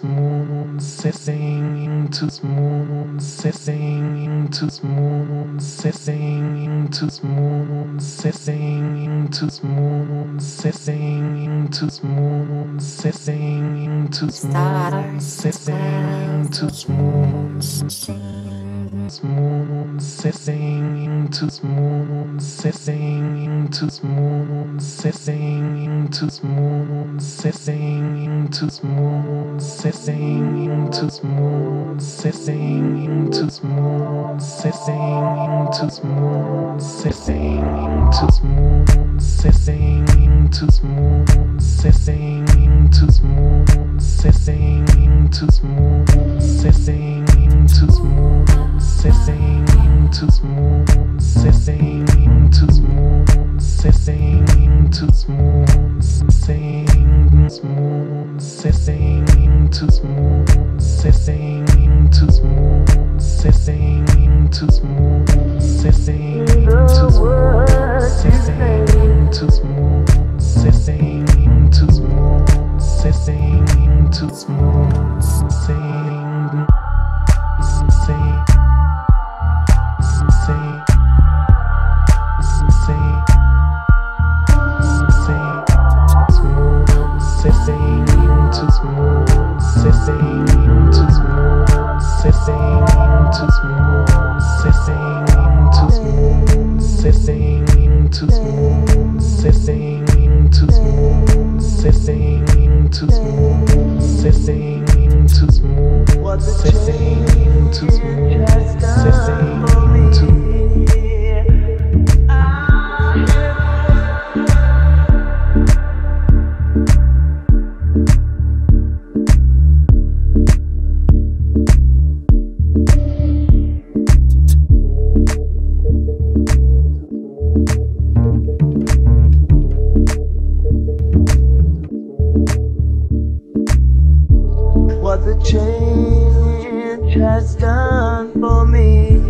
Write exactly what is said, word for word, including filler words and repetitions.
smooth, singing to smooth, singing to smooth, singing to smooth, singing to smooth, singing to smooth, singing to smooth, singing to smooth, smooth, singing to smooth, singing to smooth, singing to smooth, singing to smooth, singing to smooth, singing to smooth, singing to smooth, singing to smooth, singing to smooth, singing to smooth, singing to smooth, singing to smooth, singing to smooth, singing to smooth, singing to smooth, singing smooth, singing to smooth, singing to smooth, singing to smooth, singing to smooth, singing to smooth, singing to smooth, singing to smooth, sing, sing, sing, sing, sing, smooth, singing to smooth, singing to smooth, singing to smooth, singing to smooth, singing to smooth, singing to smooth, singing to smooth, singing to smooth, singing to smooth, singing to what the change has done for me.